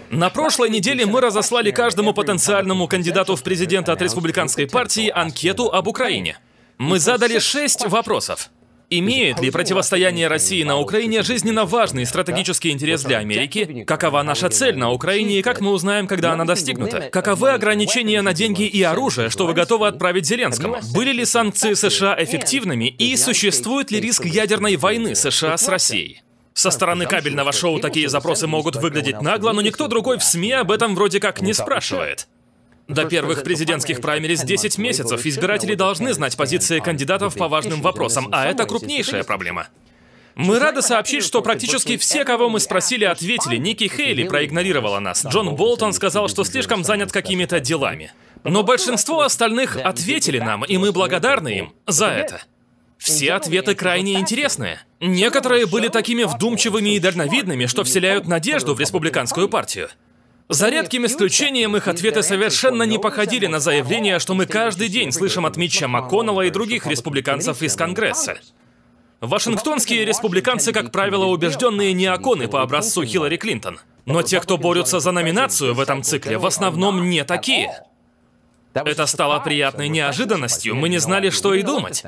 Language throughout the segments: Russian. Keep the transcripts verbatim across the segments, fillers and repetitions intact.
На прошлой неделе мы разослали каждому потенциальному кандидату в президенты от республиканской партии анкету об Украине. Мы задали шесть вопросов. Имеет ли противостояние России на Украине жизненно важный стратегический интерес для Америки? Какова наша цель на Украине и как мы узнаем, когда она достигнута? Каковы ограничения на деньги и оружие, что вы готовы отправить Зеленскому? Были ли санкции США эффективными и существует ли риск ядерной войны США с Россией? Со стороны кабельного шоу такие запросы могут выглядеть нагло, но никто другой в СМИ об этом вроде как не спрашивает. До первых президентских праймериз десять месяцев избиратели должны знать позиции кандидатов по важным вопросам, а это крупнейшая проблема. Мы рады сообщить, что практически все, кого мы спросили, ответили. Никки Хейли проигнорировала нас. Джон Болтон сказал, что слишком занят какими-то делами. Но большинство остальных ответили нам, и мы благодарны им за это. Все ответы крайне интересные. Некоторые были такими вдумчивыми и дальновидными, что вселяют надежду в республиканскую партию. За редким исключением их ответы совершенно не походили на заявления, что мы каждый день слышим от Митча МакКоннелла и других республиканцев из Конгресса. Вашингтонские республиканцы, как правило, убежденные неоконы по образцу Хиллари Клинтон. Но те, кто борются за номинацию в этом цикле, в основном не такие. Это стало приятной неожиданностью, мы не знали, что и думать.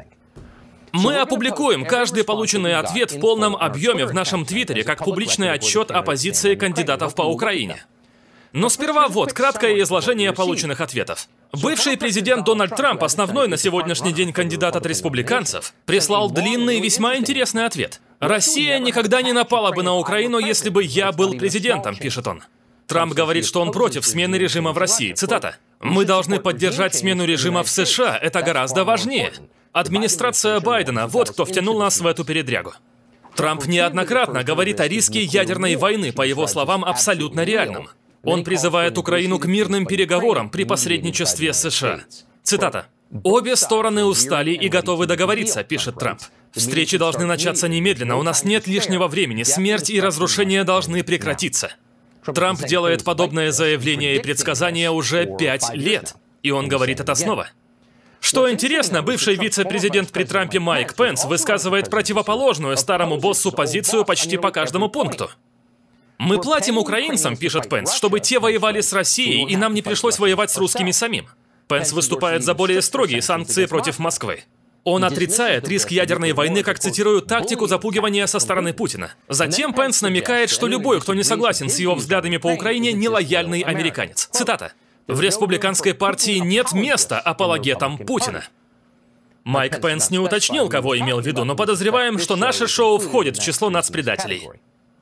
Мы опубликуем каждый полученный ответ в полном объеме в нашем твиттере, как публичный отчет о позиции кандидатов по Украине. Но сперва вот краткое изложение полученных ответов. Бывший президент Дональд Трамп, основной на сегодняшний день кандидат от республиканцев, прислал длинный и весьма интересный ответ. «Россия никогда не напала бы на Украину, если бы я был президентом», пишет он. Трамп говорит, что он против смены режима в России. Цитата. «Мы должны поддержать смену режима в США, это гораздо важнее. Администрация Байдена, вот кто втянул нас в эту передрягу». Трамп неоднократно говорит о риске ядерной войны, по его словам, абсолютно реальным. Он призывает Украину к мирным переговорам при посредничестве США. Цитата. «Обе стороны устали и готовы договориться», пишет Трамп. «Встречи должны начаться немедленно, у нас нет лишнего времени, смерть и разрушение должны прекратиться». Трамп делает подобное заявление и предсказание уже пять лет. И он говорит это снова. Что интересно, бывший вице-президент при Трампе Майк Пенс высказывает противоположную старому боссу позицию почти по каждому пункту. «Мы платим украинцам», пишет Пенс, «чтобы те воевали с Россией, и нам не пришлось воевать с русскими самим». Пенс выступает за более строгие санкции против Москвы. Он отрицает риск ядерной войны, как цитирую, тактику запугивания со стороны Путина. Затем Пенс намекает, что любой, кто не согласен с его взглядами по Украине, нелояльный американец. Цитата. «В республиканской партии нет места апологетам Путина». Майк Пенс не уточнил, кого имел в виду, но подозреваем, что наше шоу входит в число нацпредателей.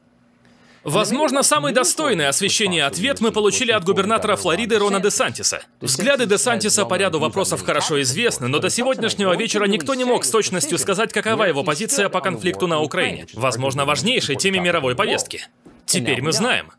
Возможно, самый достойный освещения ответ мы получили от губернатора Флориды Рона Де Сантиса. Взгляды Де Сантиса по ряду вопросов хорошо известны, но до сегодняшнего вечера никто не мог с точностью сказать, какова его позиция по конфликту на Украине. Возможно, важнейшей теме мировой повестки. Теперь мы знаем.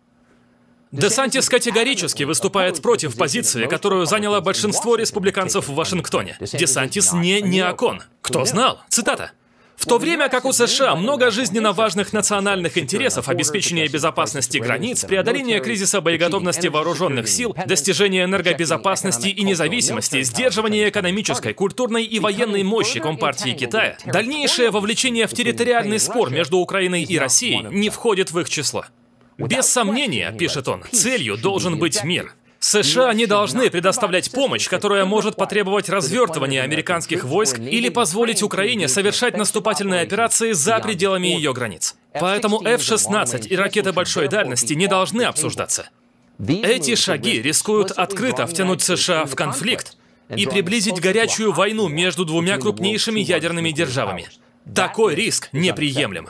Де Сантис категорически выступает против позиции, которую заняло большинство республиканцев в Вашингтоне. Де Сантис не неокон. Кто знал? Цитата. «В то время как у США много жизненно важных национальных интересов, обеспечение безопасности границ, преодоление кризиса боеготовности вооруженных сил, достижение энергобезопасности и независимости, сдерживание экономической, культурной и военной мощи Компартии Китая, дальнейшее вовлечение в территориальный спор между Украиной и Россией не входит в их число. Без сомнения, пишет он, целью должен быть мир. США не должны предоставлять помощь, которая может потребовать развертывания американских войск или позволить Украине совершать наступательные операции за пределами ее границ. Поэтому эф шестнадцать и ракеты большой дальности не должны обсуждаться. Эти шаги рискуют открыто втянуть США в конфликт и приблизить горячую войну между двумя крупнейшими ядерными державами. Такой риск неприемлем».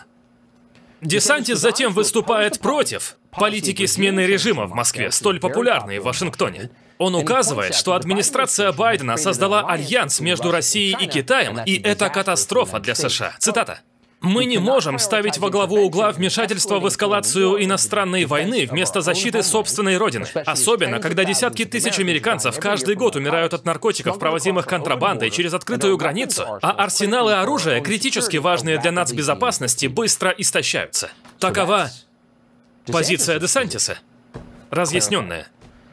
Де Сантис затем выступает против политики смены режима в Москве, столь популярной в Вашингтоне. Он указывает, что администрация Байдена создала альянс между Россией и Китаем, и это катастрофа для США. Цитата. «Мы не можем ставить во главу угла вмешательство в эскалацию иностранной войны вместо защиты собственной родины, особенно когда десятки тысяч американцев каждый год умирают от наркотиков, провозимых контрабандой через открытую границу, а арсеналы оружия, критически важные для нацбезопасности, быстро истощаются». Такова позиция Де Сантиса, разъясненная.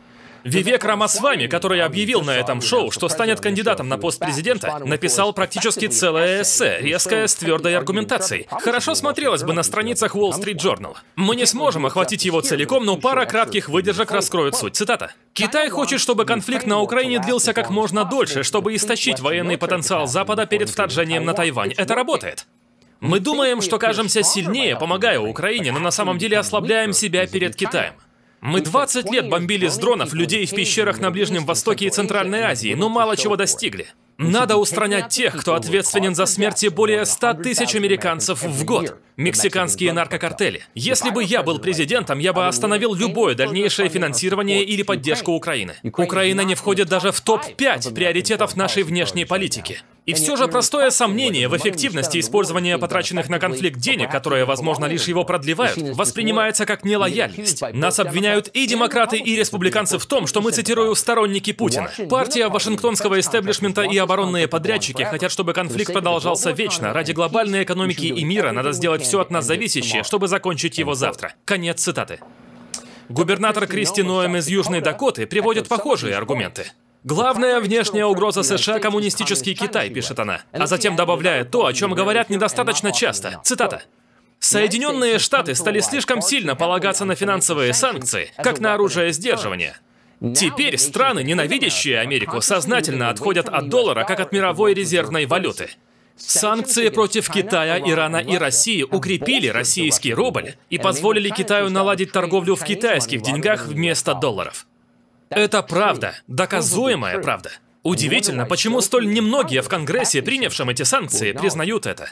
Вивек Рамасвами, который объявил на этом шоу, что станет кандидатом на пост президента, написал практически целое эссе, резкое, с твердой аргументацией. Хорошо смотрелось бы на страницах Wall Street Journal. Мы не сможем охватить его целиком, но пара кратких выдержек раскроют суть. Цитата. «Китай хочет, чтобы конфликт на Украине длился как можно дольше, чтобы истощить военный потенциал Запада перед вторжением на Тайвань. Это работает. Мы думаем, что кажемся сильнее, помогая Украине, но на самом деле ослабляем себя перед Китаем. Мы двадцать лет бомбили с дронов людей в пещерах на Ближнем Востоке и Центральной Азии, но мало чего достигли. Надо устранять тех, кто ответственен за смерти более ста тысяч американцев в год. Мексиканские наркокартели. Если бы я был президентом, я бы остановил любое дальнейшее финансирование или поддержку Украины. Украина не входит даже в топ пять приоритетов нашей внешней политики. И все же простое сомнение в эффективности использования потраченных на конфликт денег, которые, возможно, лишь его продлевают, воспринимается как нелояльность. Нас обвиняют и демократы, и республиканцы в том, что мы, цитирую, сторонники Путина. Партия вашингтонского истеблишмента и оборонные подрядчики хотят, чтобы конфликт продолжался вечно. Ради глобальной экономики и мира надо сделать все от нас зависящее, чтобы закончить его завтра. Конец цитаты. Губернатор Кристи Ноэм из Южной Дакоты приводит похожие аргументы. «Главная внешняя угроза США – коммунистический Китай», пишет она, а затем добавляет то, о чем говорят недостаточно часто. Цитата. «Соединенные Штаты стали слишком сильно полагаться на финансовые санкции, как на оружие сдерживания. Теперь страны, ненавидящие Америку, сознательно отходят от доллара, как от мировой резервной валюты. Санкции против Китая, Ирана и России укрепили российский рубль и позволили Китаю наладить торговлю в китайских деньгах вместо долларов. Это правда, доказуемая правда. Удивительно, почему столь немногие в Конгрессе, принявшем эти санкции, признают это.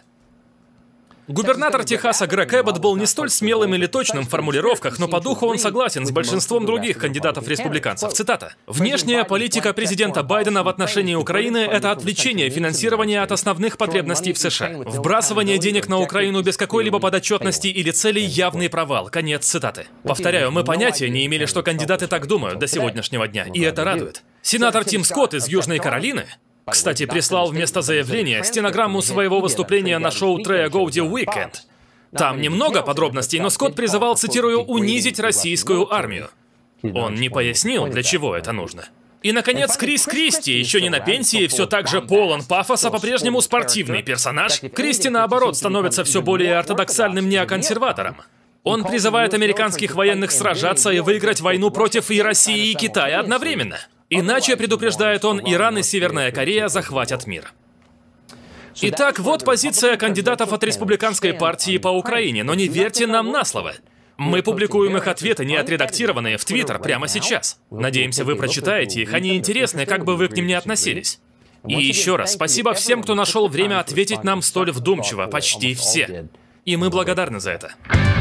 Губернатор Техаса Грег Эббот был не столь смелым или точным в формулировках, но по духу он согласен с большинством других кандидатов-республиканцев. Цитата. «Внешняя политика президента Байдена в отношении Украины – это отвлечение финансирования от основных потребностей в США. Вбрасывание денег на Украину без какой-либо подотчетности или целей – явный провал». Конец цитаты. Повторяю, мы понятия не имели, что кандидаты так думают до сегодняшнего дня, и это радует. Сенатор Тим Скотт из Южной Каролины, кстати, прислал вместо заявления стенограмму своего выступления на шоу Трея Гоуди «Уикенд». Там немного подробностей, но Скотт призывал, цитирую, «унизить российскую армию». Он не пояснил, для чего это нужно. И, наконец, Крис Кристи, еще не на пенсии, все так же полон пафоса, по-прежнему спортивный персонаж. Кристи, наоборот, становится все более ортодоксальным неоконсерватором. Он призывает американских военных сражаться и выиграть войну против и России, и Китая одновременно. Иначе, предупреждает он, Иран и Северная Корея захватят мир. Итак, вот позиция кандидатов от Республиканской партии по Украине, но не верьте нам на слово. Мы публикуем их ответы, не отредактированные, в Твиттер прямо сейчас. Надеемся, вы прочитаете их, они интересны, как бы вы к ним ни относились. И еще раз, спасибо всем, кто нашел время ответить нам столь вдумчиво, почти все. И мы благодарны за это.